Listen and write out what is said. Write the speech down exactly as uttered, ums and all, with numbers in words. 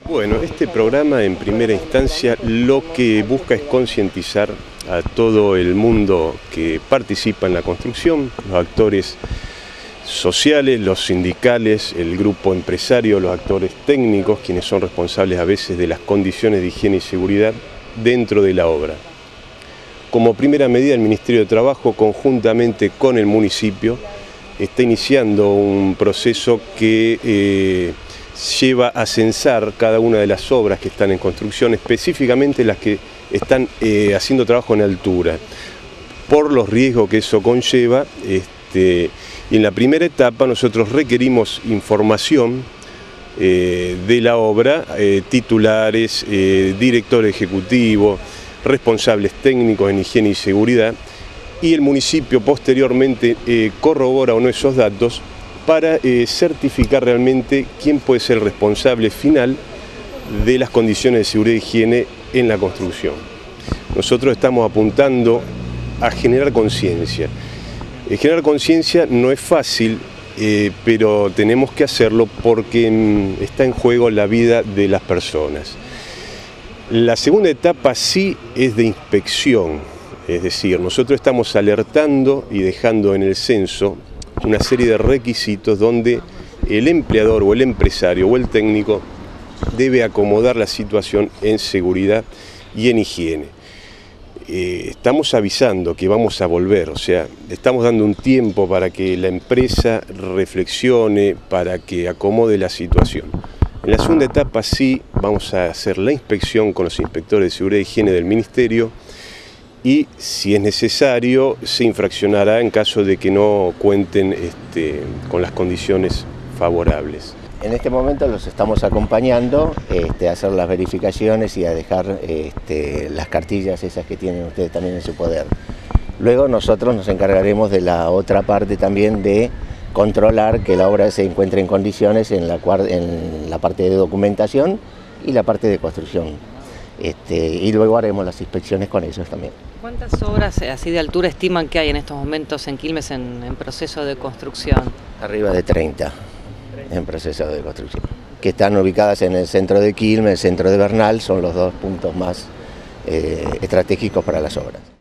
Bueno, este programa en primera instancia lo que busca es concientizar a todo el mundo que participa en la construcción, los actores sociales, los sindicales, el grupo empresario, los actores técnicos, quienes son responsables a veces de las condiciones de higiene y seguridad dentro de la obra. Como primera medida, el Ministerio de Trabajo, conjuntamente con el municipio, está iniciando un proceso que eh, lleva a censar cada una de las obras que están en construcción, específicamente las que están eh, haciendo trabajo en altura, por los riesgos que eso conlleva. Este, y en la primera etapa nosotros requerimos información eh, de la obra, eh, titulares, eh, director ejecutivo, responsables técnicos en higiene y seguridad, y el municipio posteriormente eh, corrobora o no esos datos para eh, certificar realmente quién puede ser el responsable final de las condiciones de seguridad e higiene en la construcción. Nosotros estamos apuntando a generar conciencia. Eh, generar conciencia no es fácil, eh, pero tenemos que hacerlo porque mm, está en juego la vida de las personas. La segunda etapa sí es de inspección, es decir, nosotros estamos alertando y dejando en el censo una serie de requisitos donde el empleador o el empresario o el técnico debe acomodar la situación en seguridad y en higiene. Eh, estamos avisando que vamos a volver, o sea, estamos dando un tiempo para que la empresa reflexione, para que acomode la situación. En la segunda etapa sí vamos a hacer la inspección con los inspectores de seguridad e higiene del Ministerio y, si es necesario, se infraccionará en caso de que no cuenten este, con las condiciones favorables. En este momento los estamos acompañando este, a hacer las verificaciones y a dejar este, las cartillas esas que tienen ustedes también en su poder. Luego nosotros nos encargaremos de la otra parte también de controlar que la obra se encuentre en condiciones en la, en la parte de documentación y la parte de construcción. Este, y luego haremos las inspecciones con ellos también. ¿Cuántas obras así de altura estiman que hay en estos momentos en Quilmes en, en proceso de construcción? Arriba de treinta en proceso de construcción, que están ubicadas en el centro de Quilmes, el centro de Bernal, son los dos puntos más eh, estratégicos para las obras.